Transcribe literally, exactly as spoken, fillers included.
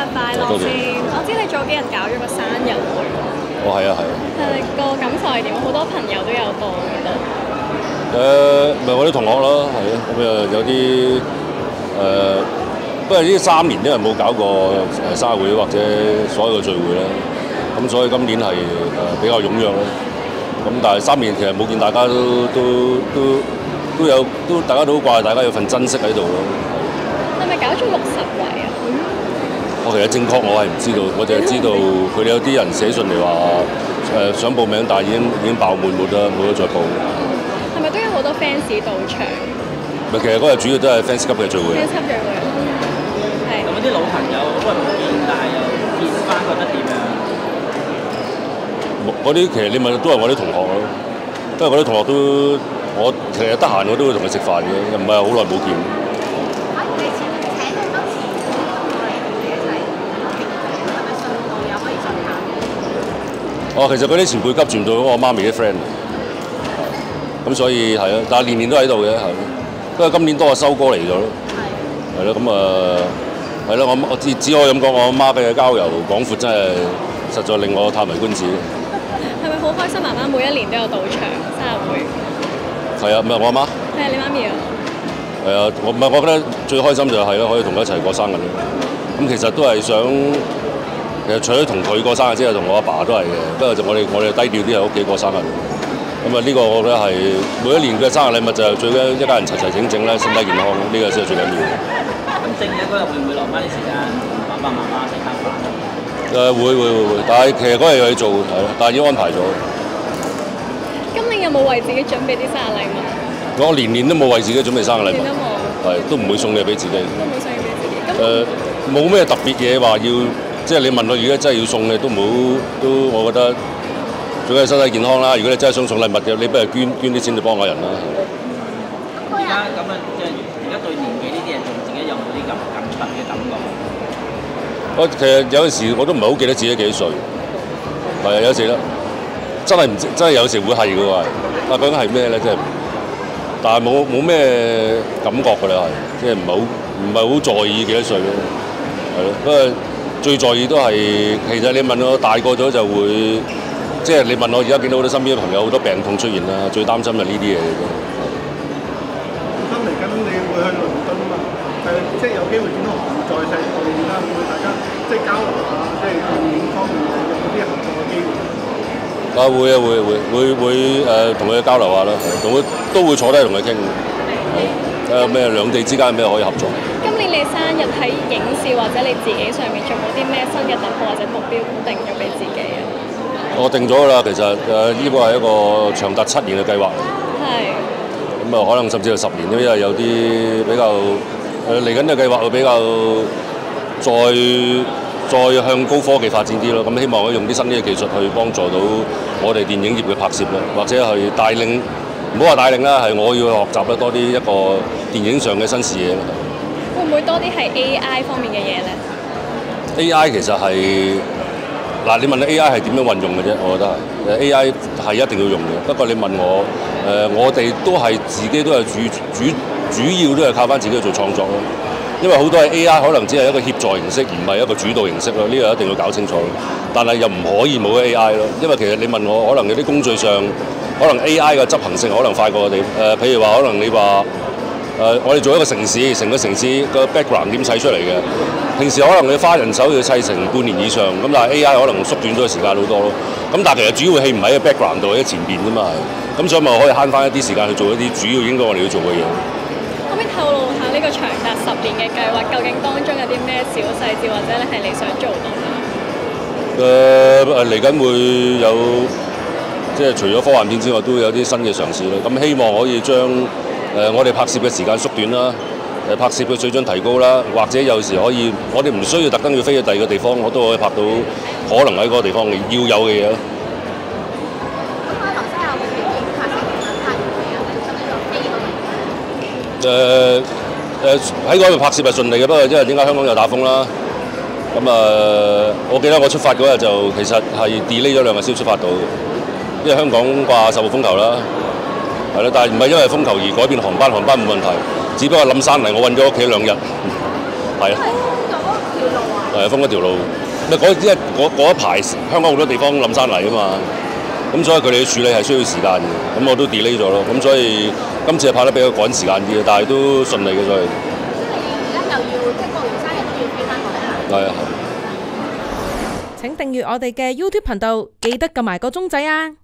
日快樂先！我知你早幾日搞咗個生日會。 哦，係啊，係啊。 誒，個感受係點？好多朋友都有到嘅。 誒，咪我啲同學咯，係啊，咁啊有啲誒，不過呢三年都係冇搞過誒生日會或者所有嘅聚會咧，咁所以今年係誒比較踴躍咯。咁但係三年其實冇見大家都都都都有都大家都好掛，大家有份珍惜喺度咯。 係咪搞咗六十圍啊？ 我其實正確我係唔知道，我淨係知道佢哋有啲人寫信嚟話誒想報名，但係已經已經爆滿，冇得冇得再報。 係咪都有好多 fans 到場？ 咪其實嗰日主要都係 fans 級嘅聚會。 fans 級聚會，係。 咁啲老朋友都係唔見，但係又見翻，覺得點樣？ 嗰啲其實你問都係我啲同學咯，因為我啲同學都我其實得閒我都會同佢食飯嘅，又唔係好耐冇見。 啊！你請請咁多次過嚟同你一齊傾偈，係咪順道又可以順下？ 哦，其實嗰啲前輩急傳到我媽咪啲 friend，咁所以係咯，但係年年都喺度嘅，係咯。不過今年多個收哥嚟咗咯，係咯，咁啊係咯，我我只只可以咁講，我阿媽嘅交遊廣闊真係實在令我歎為觀止。 係咪好開心？媽媽每一年都有到場生日會。 係啊，唔係我阿媽。 係你媽咪啊？ 係啊，我唔係我覺得最開心就係咯，可以同佢一齊過生日咯。咁其實都係想，其實除咗同佢過生日之外，同我阿爸都係嘅。不過就我哋我哋低調啲喺屋企過生日。咁啊呢個我覺得係每一年嘅生日禮物就係最緊一家人齊齊整整咧，身體健康，呢個先係最緊要。 咁正日嗰日會唔會留翻啲時間同爸爸媽媽食餐飯？ 誒會會會會，但係其實嗰日又要做，係咯，但係已經安排咗。 今年有冇為自己準備啲生日禮物？ 我年年都冇為自己準備生日禮物， 年都冇， 係都唔會送嘢俾自己。 都冇送嘢俾自己。咁誒冇咩特別嘢話要，即係你問我而家真係要送嘅都冇，都我覺得最緊要身體健康啦。如果你真係想送禮物嘅，你不如捐捐啲錢去幫下人啦。 而家咁樣即係而家對年紀呢啲人，仲自己有冇啲咁咁特嘅感覺？ 我其實有陣時我都唔係好記得自己幾歲，係啊，有時咧真係唔知，真係有時會係嘅喎，啊究竟係咩咧？即係，但係冇冇咩感覺㗎啦，係即係唔係好唔係好在意幾多歲咯，係咯。不過最在意都係其實你問我大個咗就會，即係你問我而家見到好多身邊嘅朋友好多病痛出現啦，最擔心就呢啲嘢嘅啫。 本身嚟緊你會去倫敦啊嘛，係即係有機會見到韓在世導演啦，會唔會大家即係交流下，即係電影方面有冇啲合作嘅機會？ 啊會啊會會會會誒同佢交流下啦，同佢都會坐低同佢傾，誒咩兩地之間有咩可以合作？ 今年你生日喺影視或者你自己上面仲有啲咩新嘅突破或者目標定咗俾自己啊？ 我定咗㗎啦，其實誒呢個係一個長達七年嘅計劃。 係。 咁啊，可能甚至係十年，因為有啲比較誒嚟緊嘅計劃會比較再再向高科技發展啲咯。咁希望可以用啲新啲嘅技術去幫助到我哋電影業嘅拍攝啦，或者係帶領，唔好話帶領啦，係我要去學習得多啲一個電影上嘅新視野啦。 會唔會多啲係 A I 方面嘅嘢咧 ？A I 其實係嗱，你問 A I 係點樣運用嘅啫？我覺得係誒 A I 係一定要用嘅。不過你問我誒、呃，我哋都係自己都係主主主要都係靠翻自己去做創作咯。因為好多係 A I 可能只係一個協助形式，唔係一個主導形式咯。呢個一定要搞清楚。但係又唔可以冇 A I 咯。因為其實你問我，可能有啲工序上，可能 A I 嘅執行性可能快過我哋。誒、呃，譬如話，可能你話。誒、呃，我哋做一個城市，成個城市個 background 點砌出嚟嘅？平時可能你花人手要砌成半年以上，咁但係 A I 可能縮短咗時間好多咯。咁但係其實主要戲唔喺個 background 度，喺前邊啫嘛係。咁所以咪可以慳翻一啲時間去做一啲主要應該我哋要做嘅嘢。 可唔可以透露下呢個長達十年嘅計劃，究竟當中有啲咩小細節，或者你係你想做到嘅？誒誒嚟緊會有，即係除咗科幻片之外，都會有啲新嘅嘗試咯。咁希望可以將誒、呃，我哋拍攝嘅時間縮短啦，誒拍攝嘅水準提高啦，或者有時可以，我哋唔需要特登要飛去第二個地方，我都可以拍到可能喺嗰個地方嘅要有嘅嘢咯。 咁馬來西亞會唔會拍攝其他拍嘢啊？定係呢個飛嗰誒邊？ 誒喺嗰度拍攝係順利嘅，不過因為點解香港又打風啦？咁啊、呃，我記得我出發嗰日就其實係 delay 咗兩日先出發到，因為香港掛十號風球啦。係啦，但係唔係因為風球而改變航班，航班冇問題，只不過冧山嚟，我韞咗屋企兩日，係啊。 係封咗條路啊！ 誒封一條路。咪嗰因為嗰嗰一排香港好多地方冧山泥啊嘛，咁所以佢哋嘅處理係需要時間嘅，咁我都 delay 咗咯，咁所以今次係拍得比較趕時間啲嘅，但係都順利嘅，所以。 而家又要即係過完生日都要飛翻過嚟啦。 係啊。 請訂閱我哋嘅 YouTube 頻道，記得撳埋個鐘仔啊！